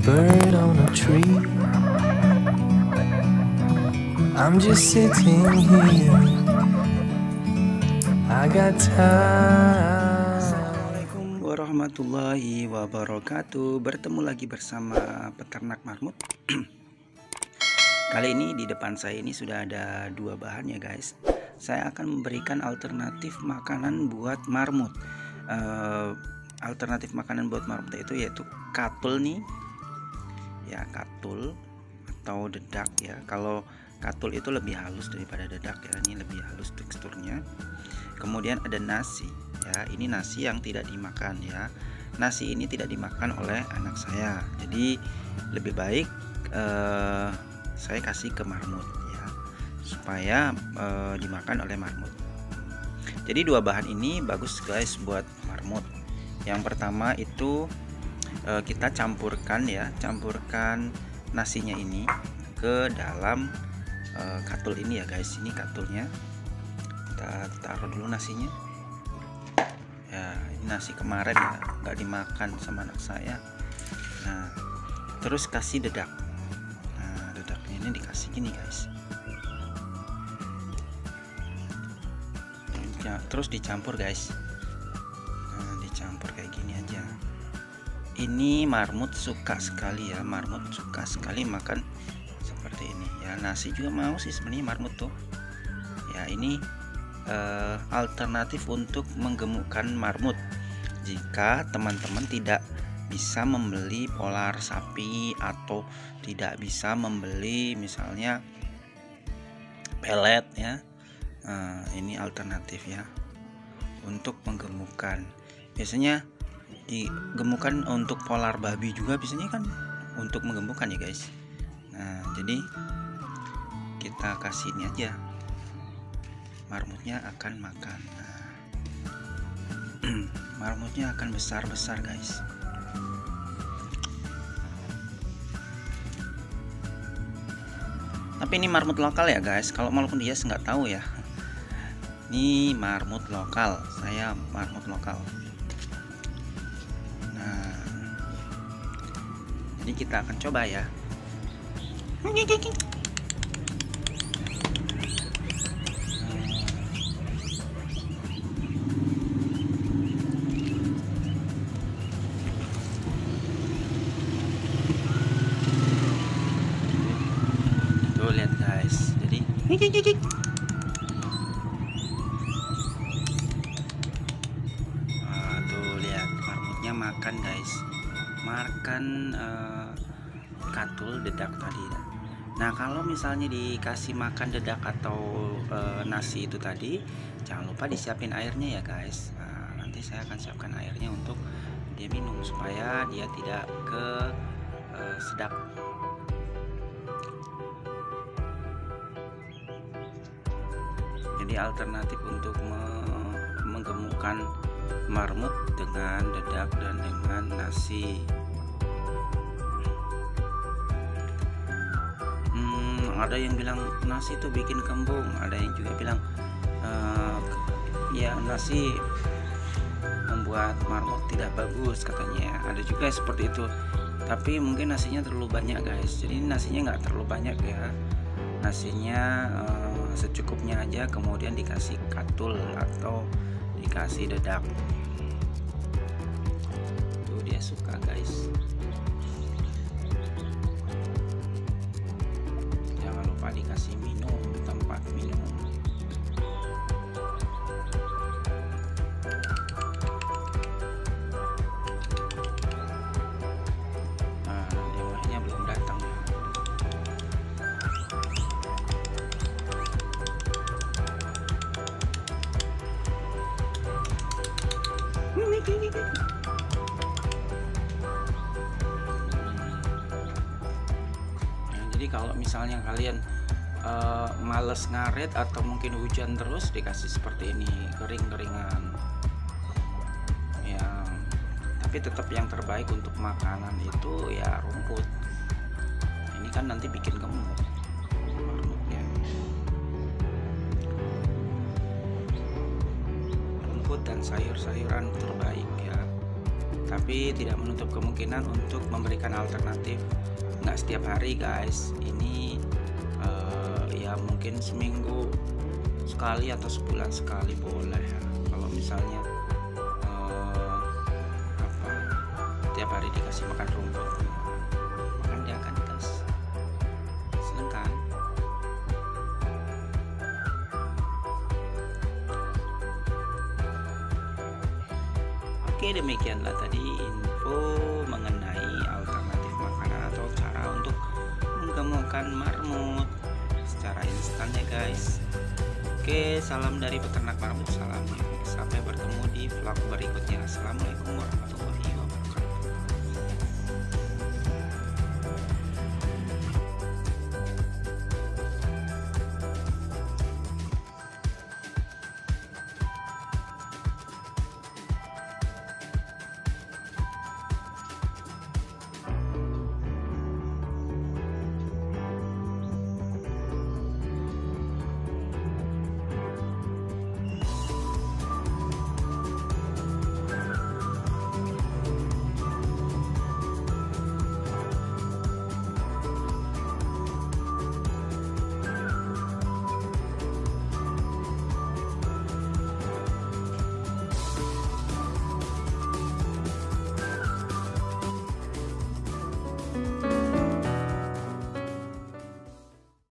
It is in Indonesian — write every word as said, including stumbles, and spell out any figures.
bird on a tree. I'm just sitting here. I got time. Assalamualaikum warahmatullahi wabarakatuh. Bertemu lagi bersama peternak marmut. Kali ini di depan saya ini sudah ada dua bahan ya guys. Saya akan memberikan alternatif makanan buat marmut. Uh, alternatif makanan buat marmut itu yaitu katul nih, ya katul atau dedak ya. Kalau katul itu lebih halus daripada dedak ya, ini lebih halus teksturnya. Kemudian ada nasi ya, ini nasi yang tidak dimakan ya. Nasi ini tidak dimakan oleh anak saya, jadi lebih baik uh, saya kasih ke marmut ya, supaya uh, dimakan oleh marmut. Jadi dua bahan ini bagus guys buat marmut. Yang pertama itu uh, kita campurkan ya, campurkan nasinya ini ke dalam uh, katul ini ya guys. Ini katulnya, kita taruh dulu nasinya ya. Ini nasi kemarin ya, nggak dimakan sama anak saya. Nah terus kasih dedak. Nah dedaknya ini dikasih gini guys ya, terus dicampur guys. Nah dicampur kayak gini aja. Ini marmut suka sekali ya, marmut suka sekali makan seperti ini ya. Nasi juga mau sih sebenarnya marmut tuh ya. Ini Uh, alternatif untuk menggemukkan marmut jika teman-teman tidak bisa membeli polar sapi atau tidak bisa membeli misalnya pelet ya. Nah, ini alternatif ya untuk menggemukkan. Biasanya digemukkan untuk polar babi juga biasanya kan untuk menggemukkan ya guys. Nah jadi kita kasih ini aja, marmutnya akan makan. Nah, marmutnya akan besar-besar guys. Tapi ini marmut lokal ya guys. Kalau walaupun dia nggak tahu ya, ini marmut lokal. Saya marmut lokal. Nah, jadi kita akan coba ya. Tuh lihat guys, jadi ah, tuh lihat marmutnya makan guys, makan uh, katul dedak tadi. Nah kalau misalnya dikasih makan dedak atau uh, nasi itu tadi, jangan lupa disiapin airnya ya guys. Nah, nanti saya akan siapkan airnya untuk dia minum supaya dia tidak ke uh, sedap. Jadi alternatif untuk menggemukkan marmut dengan dedak dan dengan nasi. Hmm, ada yang bilang nasi itu bikin kembung, ada yang juga bilang uh, ya nasi membuat marmut tidak bagus katanya. Ada juga seperti itu. Tapi mungkin nasinya terlalu banyak guys. Jadi nasinya nggak terlalu banyak ya. Nasinya uh, secukupnya aja, kemudian dikasih katul atau dikasih dedak. Tuh dia suka guys. Jangan lupa dikasih minum di tempat minum. Nah demahnya belum datang. Nah, jadi kalau misalnya kalian uh, males ngaret atau mungkin hujan terus, dikasih seperti ini kering-keringan ya. Tapi tetap yang terbaik untuk makanan itu ya rumput. Ini kan nanti bikin gemuk marmutnya. Rumput dan sayur-sayuran terbaik ya. tapi tidak menutup kemungkinan untuk memberikan alternatif. Nggak setiap hari guys, ini uh, ya mungkin seminggu sekali atau sebulan sekali boleh ya. Kalau misalnya uh, apa tiap hari dikasih makan rumput, makan dia akan gas. Seneng kan? Oke, demikianlah tadi info mengenai alternatif makanan atau cara untuk menggemukkan marmut secara instan ya guys. Oke, salam dari peternak marmut, salam. Sampai bertemu di vlog berikutnya. Assalamualaikum warahmatullahi wabarakatuh.